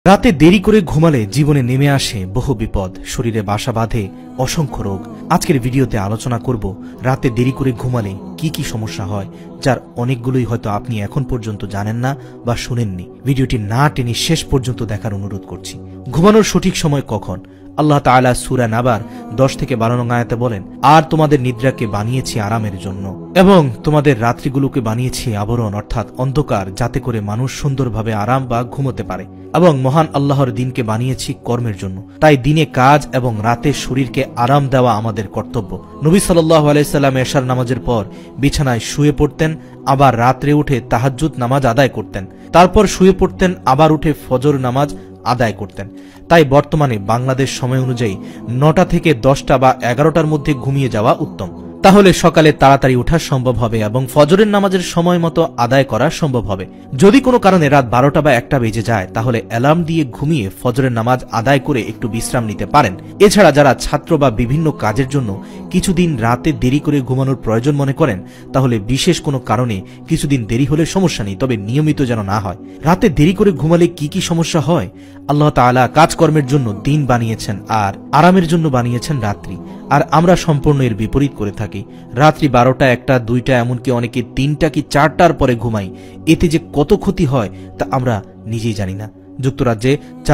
রাতে দেরি করে ঘুমালে জীবনে নেমে আসে বহু বিপদ, শরীরে বাসা বাঁধে অসংখ্য রোগ। আজকের ভিডিওতে আলোচনা করব রাতে দেরি করে ঘুমালে কি কি সমস্যা হয়, যার অনেকগুলোই হয়তো আপনি এখন পর্যন্ত জানেন না বা শুনেননি। ভিডিওটি না টেনে শেষ পর্যন্ত দেখার অনুরোধ করছি। ঘুমানোর সঠিক সময় কখন? আল্লাহ তাআলা সূরা নাবার 10 থেকে 12 নং আয়াতে বলেন, আর তোমাদের নিদ্রাকে বানিয়েছি আরামের জন্য এবং তোমাদের রাত্রিগুলোকে বানিয়েছি আবরণ অর্থাৎ অন্ধকার, যাতে করে মানুষ সুন্দরভাবে আরাম বা ঘুমোতে পারে, এবং মহান আল্লাহর দিনকে বানিয়েছি কর্মের জন্য। তাই দিনে কাজ এবং রাতে শরীরকে আরাম দেওয়া আমাদের কর্তব্য। নবী সাল্লাল্লাহু আলাইহি সাল্লাম এশার নামাজের পর বিছানায় শুয়ে পড়তেন, আবার রাত্রে উঠে তাহাজ্জুদ নামাজ আদায় করতেন, তারপর শুয়ে পড়তেন, আবার উঠে ফজর নামাজ আদায় করতেন। তাই বর্তমানে বাংলাদেশ সময় অনুযায়ী 9টা থেকে 10টা বা 11টার মধ্যে ঘুমিয়ে যাওয়া উত্তম। তাহলে সকালে তাড়াতাড়ি ওঠা সম্ভব হবে এবং ফজরের নামাজের সময় মতো আদায় করা সম্ভব হবে। যদি কোনো কারণে রাত 12টা বা 1টা বেজে যায়, তাহলে অ্যালার্ম দিয়ে ঘুমিয়ে ফজরের নামাজ আদায় করে একটু বিশ্রাম নিতে পারেন। এছাড়া যারা ছাত্র বা বিভিন্ন কাজের জন্য কিছুদিন রাতে দেরি করে ঘুমানোর প্রয়োজন মনে করেন, তাহলে বিশেষ কোনো কারণে কিছুদিন দেরি হলে সমস্যা নেই, তবে নিয়মিত যেন না হয়। রাতে দেরি করে ঘুমালে কি কি সমস্যা হয়? আল্লাহ তাআলা কাজকর্মের জন্য দিন বানিয়েছেন আর আরামের জন্য বানিয়েছেন রাত্রি, আর আমরা সম্পূর্ণ এর বিপরীত করে থাকি। রাত্রি 12টা, 1টা, 2টা, এমনকি অনেকে 3টা কি 4টার পরে ঘুমাই। এতে যে কত ক্ষতি হয় তা আমরা নিজেই জানি না। যুক্তরাজ্যে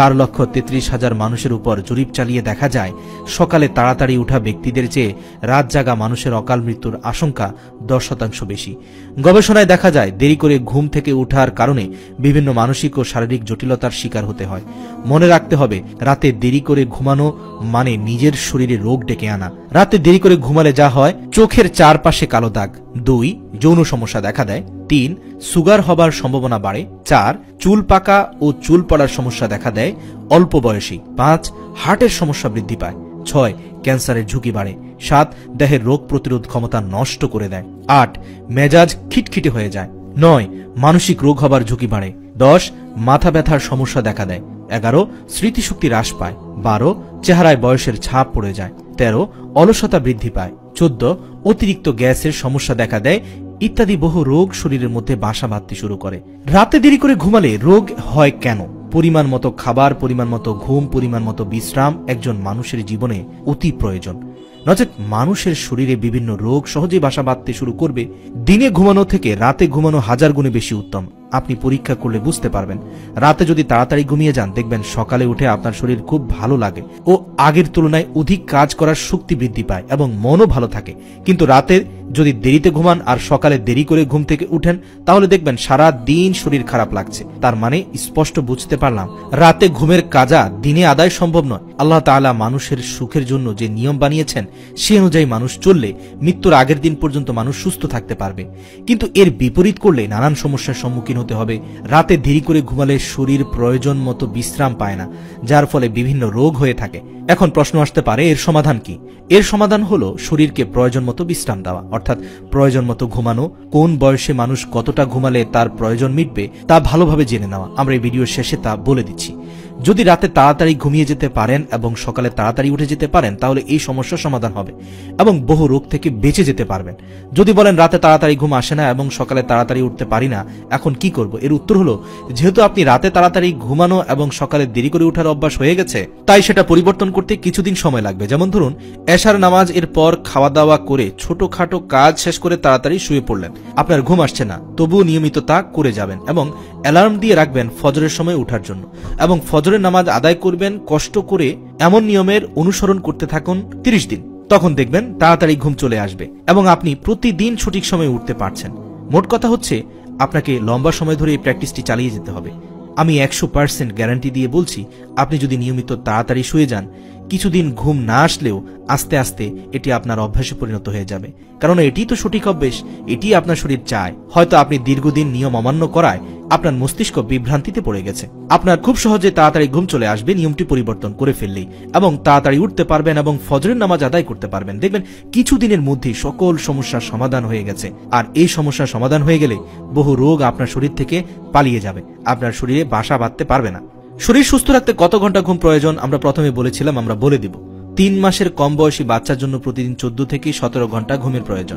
4,33,000 মানুষের উপর জরিপ চালিয়ে দেখা যায়, সকালে তাড়াতাড়ি উঠা ব্যক্তিদের চেয়ে রাত জাগা মানুষের অকাল মৃত্যুর আশঙ্কা 10% বেশি। গবেষণায় দেখা যায়, দেরি করে ঘুম থেকে ওঠার কারণে বিভিন্ন মানসিক ও শারীরিক জটিলতার শিকার হতে হয়। মনে রাখতে হবে, রাতে দেরি করে ঘুমানো মানে নিজের শরীরে রোগ ডেকে আনা। রাতে দেরি করে ঘুমালে যা হয়, চোখের চারপাশে কালো দাগ, 2 যৌন সমস্যা দেখা দেয়, 3 সুগার হবার সম্ভাবনা বাড়ে, 4 চুল পাকা ও চুল পড়ার সমস্যা দেখা দেয় অল্প বয়সী, 5 হার্টের সমস্যা বৃদ্ধি পায়, 6 ক্যান্সারের ঝুঁকি বাড়ে, 7 দেহের রোগ প্রতিরোধ ক্ষমতা নষ্ট করে দেয়, 8 মেজাজ খিটখিটে হয়ে যায়, 9 মানসিক রোগ হবার ঝুঁকি বাড়ে, 10 মাথা ব্যথার সমস্যা দেখা দেয়, 11 স্মৃতিশক্তি হ্রাস পায়, 12 চেহারায় বয়সের ছাপ পড়ে যায়, 13 অলসতা বৃদ্ধি পায়, 14 অতিরিক্ত গ্যাসের সমস্যা দেখা দেয়, ইত্যাদি বহু রোগ শরীরের মধ্যে বাসা বাঁধতে শুরু করে। রাতে দেরি করে ঘুমালে রোগ হয় কেন? পরিমাণ মতো খাবার, পরিমাণ মতো ঘুম, পরিমাণ মতো বিশ্রাম একজন মানুষের জীবনে অতি প্রয়োজন। নচেত মানুষের শরীরে বিভিন্ন রোগ সহজেই বাসা বাঁধতে শুরু করবে। দিনে ঘুমানো থেকে রাতে ঘুমানো 1000 গুণে বেশি উত্তম। আপনি পরীক্ষা করলে বুঝতে পারবেন। রাতে যদি তাড়াতাড়ি ঘুমিয়ে যান, দেখবেন সকালে উঠে আপনার শরীর খুব ভালো লাগে ও আগের তুলনায় অধিক কাজ করার শক্তি বৃদ্ধি পায় এবং মনও ভালো থাকে। কিন্তু রাতে যদি দেরিতে ঘুমান আর সকালে দেরি করে ঘুম থেকে উঠেন, তাহলে দেখবেন সারা দিন শরীর খারাপ লাগছে। তার মানে স্পষ্ট বুঝতে পারলাম, রাতে ঘুমের কাজা দিনে আদায় সম্ভব নয়। আল্লাহ তাআলা মানুষের সুখের জন্য যে নিয়ম বানিয়েছেন, সে অনুযায়ী মানুষ চললে মৃত্যুর আগের দিন পর্যন্ত মানুষ সুস্থ থাকতে পারবে। কিন্তু এর বিপরীত করলে নানান সমস্যার সম্মুখীন হতে হবে। রাতে দেরি করে ঘুমালে শরীর প্রয়োজন মতো বিশ্রাম পায় না, যার ফলে বিভিন্ন রোগ হয়ে থাকে। এখন প্রশ্ন আসতে পারে, এর সমাধান কি? এর সমাধান হলো শরীরকে প্রয়োজন মতো বিশ্রাম দেওয়া, অর্থাৎ প্রয়োজন মতো ঘুমানো। কোন বয়সে মানুষ কতটা ঘুমালে তার প্রয়োজন মিটবে তা ভালোভাবে জেনে নেওয়া। আমরা এই ভিডিওর শেষে তা বলে দিচ্ছি। যদি রাতে তাড়াতাড়ি ঘুমিয়ে যেতে পারেন এবং সকালে তাড়াতাড়ি উঠে যেতে পারেন, তাহলে এই সমস্যার সমাধান হবে এবং বহু রোগ থেকে বেঁচে যেতে পারবেন। যদি বলেন রাতে তাড়াতাড়ি ঘুম আসে না এবং সকালে তাড়াতাড়ি উঠতে পারি না, এখন কি করব? এর উত্তর হলো, যেহেতু আপনি রাতে তাড়াতাড়ি ঘুমানো এবং সকালে দেরি করে ওঠার অভ্যাস হয়ে গেছে, তাই সেটা পরিবর্তন করতে কিছুদিন সময় লাগবে। যেমন ধরুন, এশার নামাজ এর পর খাওয়া দাওয়া করে ছোটখাটো কাজ শেষ করে তাড়াতাড়ি শুয়ে পড়লেন। আপনার ঘুম আসছে না, তবুও নিয়মিত তা করে যাবেন এবং অ্যালার্ম দিয়ে রাখবেন ফজরের সময় ওঠার জন্য, এবং ফজরের নামাজ আদায় করবেন কষ্ট করে। এমন নিয়মের অনুসরণ করতে থাকুন 30 দিন। তখন দেখবেন তাড়াতাড়ি ঘুম চলে আসবে এবং আপনি প্রতিদিন সঠিক সময়ে উঠতে পারছেন। মোট কথা হচ্ছে, আপনাকে লম্বা সময় ধরে এই প্র্যাকটিসটি চালিয়ে যেতে হবে। আমি 100% গ্যারান্টি দিয়ে বলছি, আপনি যদি নিয়মিত তাড়াতাড়ি শুয়ে যান, কিছুদিন ঘুম না আসলেও আস্তে আস্তে এটি আপনার অভ্যাসে পরিণত হয়ে যাবে। কারণ এটি তো সঠিক অভ্যাস, এটি আপনার শরীর চায়। হয়তো আপনি দীর্ঘদিন নিয়ম অমান্য করায় আপনার মস্তিষ্ক বিভ্রান্তিতে পড়ে গেছে। আপনার খুব সহজে তাড়াতাড়ি ঘুম চলে আসবে নিয়মটি পরিবর্তন করে ফেললেই, এবং তাড়াতাড়ি উঠতে পারবেন এবং ফজরের নামাজ আদায় করতে পারবেন। দেখবেন কিছুদিনের মধ্যেই সকল সমস্যার সমাধান হয়ে গেছে। আর এই সমস্যার সমাধান হয়ে গেলে বহু রোগ আপনার শরীর থেকে পালিয়ে যাবে, আপনার শরীরে বাসা বাঁধতে পারবে না। শরীর সুস্থ রাখতে কত ঘন্টা ঘুম প্রয়োজন আমরা প্রথমে বলেছিলাম, আমরা বলে দিব। 3 মাসের কম বয়সী বাচ্চার জন্য প্রতিদিন 14 থেকে 17 ঘন্টা ঘুমের প্রয়োজন।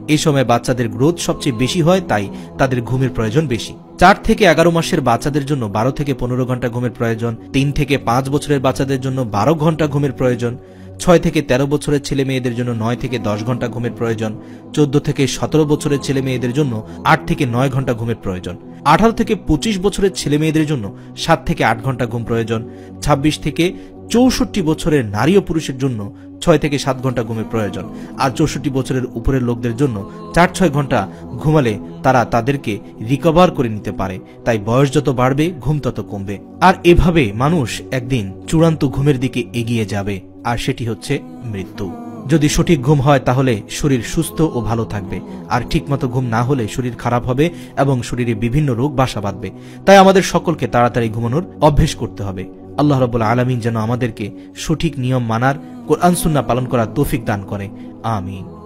এই সময় বাচ্চাদের গ্রোথ সবচেয়ে বেশি হয়, তাই তাদের ঘুমের প্রয়োজন বেশি। 4 থেকে 11 মাসের বাচ্চাদের জন্য 12 থেকে 15 ঘন্টা ঘুমের প্রয়োজন। 3 থেকে 5 বছরের বাচ্চাদের জন্য 12 ঘন্টা ঘুমের প্রয়োজন। 6 থেকে 13 বছরের ছেলে মেয়েদের জন্য 9 থেকে 10 ঘন্টা ঘুমের প্রয়োজন। 14 থেকে 17 বছরের ছেলে মেয়েদের জন্য 8 থেকে 9 ঘন্টা ঘুমের প্রয়োজন। 18 থেকে 25 বছরের ছেলে মেয়েদের জন্য 7 থেকে 8 ঘন্টা ঘুম প্রয়োজন। 26 থেকে 64 বছরের নারী ও পুরুষের জন্য 6 থেকে 7 ঘন্টা ঘুমের প্রয়োজন। আর 64 বছরের উপরের লোকদের জন্য 4-6 ঘন্টা ঘুমালে তারা তাদেরকে রিকভার করে নিতে পারে। তাই বয়স যত বাড়বে ঘুম তত কমবে। আর এভাবে মানুষ একদিন চূড়ান্ত ঘুমের দিকে এগিয়ে যাবে, আর সেটি হচ্ছে মৃত্যু। যদি সঠিক ঘুম হয় তাহলে শরীর সুস্থ ও ভালো থাকবে, আর ঠিকমতো ঘুম না হলে শরীর খারাপ হবে এবং শরীরে বিভিন্ন রোগ বাসা বাঁধবে। তাই আমাদের সকলকে তাড়াতাড়ি ঘুমানোর অভ্যেস করতে হবে। আল্লাহ রাব্বুল আলামিন যেন আমাদেরকে সঠিক নিয়ম মানার, কোরআন সুন্নাহ পালন করার তৌফিক দান করে। আমিন।